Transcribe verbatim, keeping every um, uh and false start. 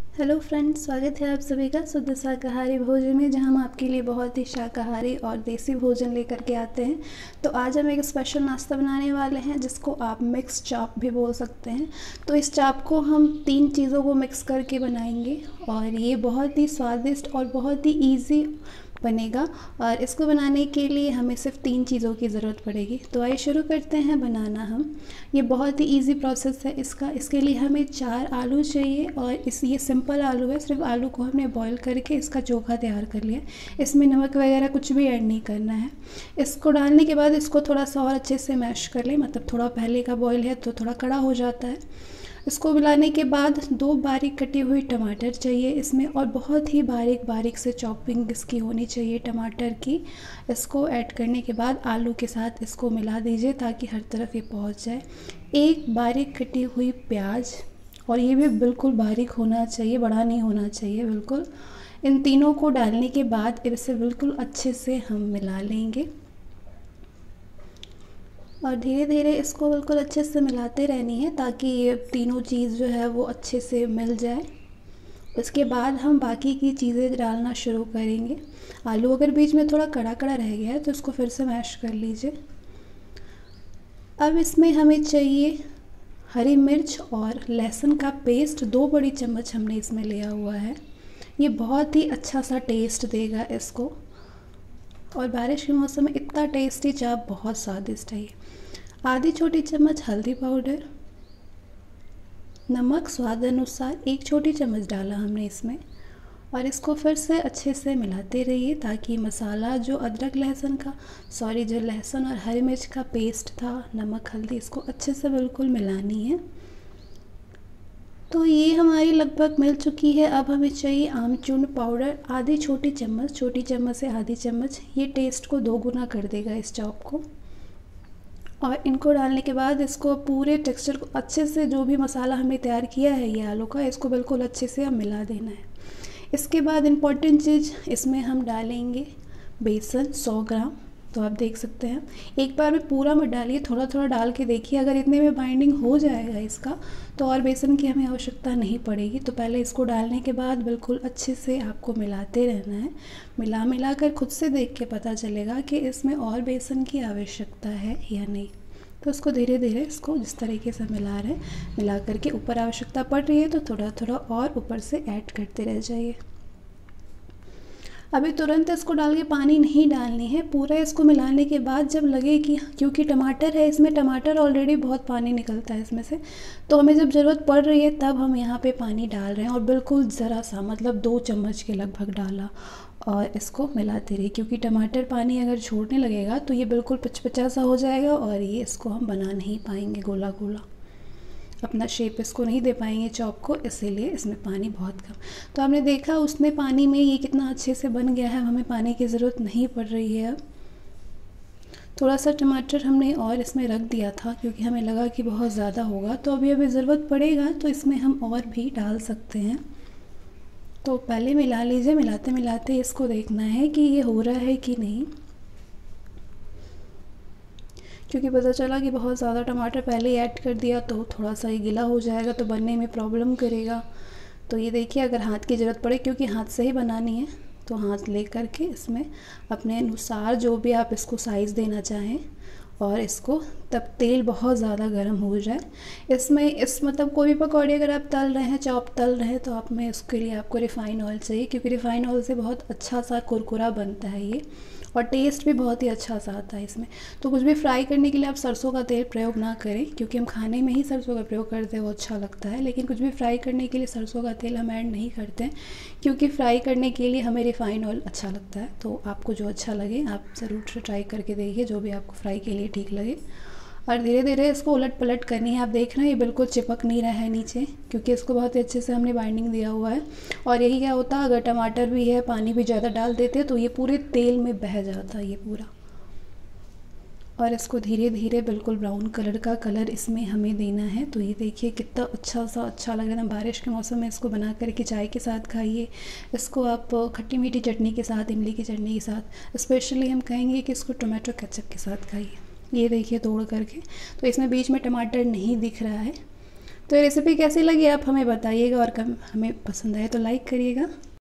Hello friends, स्वागत है आप सभी का शुद्ध शाकाहारी भोजन में, जहां हम आपके लिए बहुत ही शाकाहारी और देसी भोजन लेकर के आते हैं। तो आज हम एक स्पेशल नाश्ता बनाने वाले हैं जिसको आप मिक्स चाप भी बोल सकते हैं। तो इस चाप को हम तीन चीज़ों को मिक्स करके बनाएंगे और ये बहुत ही स्वादिष्ट और बहुत ही ईजी बनेगा। और इसको बनाने के लिए हमें सिर्फ तीन चीज़ों की ज़रूरत पड़ेगी। तो आइए शुरू करते हैं बनाना हम। ये बहुत ही इजी प्रोसेस है इसका। इसके लिए हमें चार आलू चाहिए और इस ये सिंपल आलू है। सिर्फ आलू को हमने बॉईल करके इसका चोखा तैयार कर लिया। इसमें नमक वगैरह कुछ भी ऐड नहीं करना है। इसको डालने के बाद इसको थोड़ा सा और अच्छे से मैश कर लें, मतलब थोड़ा पहले का बॉईल है तो थोड़ा कड़ा हो जाता है। इसको मिलाने के बाद दो बारीक कटी हुई टमाटर चाहिए इसमें, और बहुत ही बारीक बारीक से चॉपिंग इसकी होनी चाहिए टमाटर की। इसको ऐड करने के बाद आलू के साथ इसको मिला दीजिए ताकि हर तरफ ये पहुंच जाए। एक बारीक कटी हुई प्याज, और ये भी बिल्कुल बारीक होना चाहिए, बड़ा नहीं होना चाहिए बिल्कुल। इन तीनों को डालने के बाद इसे बिल्कुल अच्छे से हम मिला लेंगे और धीरे धीरे इसको बिल्कुल अच्छे से मिलाते रहनी है ताकि ये तीनों चीज़ जो है वो अच्छे से मिल जाए। इसके बाद हम बाकी की चीज़ें डालना शुरू करेंगे। आलू अगर बीच में थोड़ा कड़ा कड़ा रह गया है तो इसको फिर से मैश कर लीजिए। अब इसमें हमें चाहिए हरी मिर्च और लहसुन का पेस्ट। दो बड़ी चम्मच हमने इसमें लिया हुआ है। ये बहुत ही अच्छा सा टेस्ट देगा इसको, और बारिश के मौसम में इतना टेस्टी चाप बहुत स्वादिष्ट है ये। आधी छोटी चम्मच हल्दी पाउडर, नमक स्वाद अनुसार एक छोटी चम्मच डाला हमने इसमें, और इसको फिर से अच्छे से मिलाते रहिए ताकि मसाला जो अदरक लहसुन का सॉरी जो लहसुन और हरी मिर्च का पेस्ट था, नमक हल्दी, इसको अच्छे से बिल्कुल मिलानी है। तो ये हमारी लगभग मिल चुकी है। अब हमें चाहिए आमचूर्ण पाउडर, आधी छोटी चम्मच, छोटी चम्मच से आधी चम्मच। ये टेस्ट को दो गुना कर देगा इस चाप को। और इनको डालने के बाद इसको पूरे टेक्सचर को अच्छे से, जो भी मसाला हमने तैयार किया है ये आलू का, इसको बिल्कुल अच्छे से हम मिला देना है। इसके बाद इम्पॉर्टेंट चीज़ इसमें हम डालेंगे बेसन सौ ग्राम। तो आप देख सकते हैं, एक बार में पूरा मत डालिए, थोड़ा थोड़ा डाल के देखिए। अगर इतने में बाइंडिंग हो जाएगा इसका तो और बेसन की हमें आवश्यकता नहीं पड़ेगी। तो पहले इसको डालने के बाद बिल्कुल अच्छे से आपको मिलाते रहना है। मिला मिला कर खुद से देख के पता चलेगा कि इसमें और बेसन की आवश्यकता है या नहीं। तो इसको धीरे धीरे इसको जिस तरीके से मिला रहे हैं, मिला करके ऊपर आवश्यकता पड़ रही है तो थोड़ा थोड़ा और ऊपर से ऐड करते रह जाइए। अभी तुरंत इसको डाल के पानी नहीं डालनी है। पूरा इसको मिलाने के बाद जब लगे कि, क्योंकि टमाटर है इसमें, टमाटर ऑलरेडी बहुत पानी निकलता है इसमें से, तो हमें जब ज़रूरत पड़ रही है तब हम यहाँ पे पानी डाल रहे हैं। और बिल्कुल ज़रा सा, मतलब दो चम्मच के लगभग डाला, और इसको मिलाते रहिए। क्योंकि टमाटर पानी अगर छोड़ने लगेगा तो ये बिल्कुल पचपचा सा हो जाएगा और ये इसको हम बना नहीं पाएंगे, गोला गोला अपना शेप इसको नहीं दे पाएंगे चॉप को, इसीलिए इसमें पानी बहुत कम। तो आपने देखा उसने पानी में ये कितना अच्छे से बन गया है, हमें पानी की ज़रूरत नहीं पड़ रही है। अब थोड़ा सा टमाटर हमने और इसमें रख दिया था क्योंकि हमें लगा कि बहुत ज़्यादा होगा, तो अभी अभी ज़रूरत पड़ेगा तो इसमें हम और भी डाल सकते हैं। तो पहले मिला लीजिए। मिलाते मिलाते इसको देखना है कि ये हो रहा है कि नहीं, क्योंकि पता चला कि बहुत ज़्यादा टमाटर पहले ऐड कर दिया तो थोड़ा सा ये गीला हो जाएगा तो बनने में प्रॉब्लम करेगा। तो ये देखिए, अगर हाथ की ज़रूरत पड़े, क्योंकि हाथ से ही बनानी है, तो हाथ ले करके इसमें अपने अनुसार जो भी आप इसको साइज़ देना चाहें, और इसको तब तेल बहुत ज़्यादा गर्म हो जाए इसमें। इस मतलब कोई भी पकौड़े अगर आप तल रहे हैं, चॉप तल रहे हैं, तो आप में उसके लिए आपको रिफ़ाइन ऑयल चाहिए, क्योंकि रिफ़ाइन ऑयल से बहुत अच्छा सा कुरकुरा बनता है ये, और टेस्ट भी बहुत ही अच्छा सा आता है इसमें। तो कुछ भी फ्राई करने के लिए आप सरसों का तेल प्रयोग ना करें, क्योंकि हम खाने में ही सरसों का प्रयोग करते हैं, वो अच्छा लगता है। लेकिन कुछ भी फ्राई करने के लिए सरसों का तेल हम ऐड नहीं करते हैं, क्योंकि फ्राई करने के लिए हमें रिफ़ाइन ऑयल अच्छा लगता है। तो आपको जो अच्छा लगे आप ज़रूर ट्राई करके देखिए, जो भी आपको फ्राई के लिए ठीक लगे। और धीरे धीरे इसको उलट पलट करनी है। आप देख रहे हैं ये बिल्कुल चिपक नहीं रहा है नीचे, क्योंकि इसको बहुत ही अच्छे से हमने बाइंडिंग दिया हुआ है। और यही क्या होता, अगर टमाटर भी है, पानी भी ज़्यादा डाल देते तो ये पूरे तेल में बह जाता ये पूरा। और इसको धीरे धीरे बिल्कुल ब्राउन कलर का कलर इसमें हमें देना है। तो ये देखिए कितना अच्छा सा अच्छा लग रहा है। बारिश के मौसम में इसको बना करके चाय के साथ खाइए। इसको आप खट्टी मीठी चटनी के साथ, इमली की चटनी के साथ, स्पेशली हम कहेंगे कि इसको टोमेटो केचप के साथ खाइए। ये देखिए तोड़ करके, तो इसमें बीच में टमाटर नहीं दिख रहा है, तो ये रेसिपी कैसी लगी आप हमें बताइएगा, और कम हमें पसंद आए तो लाइक करिएगा।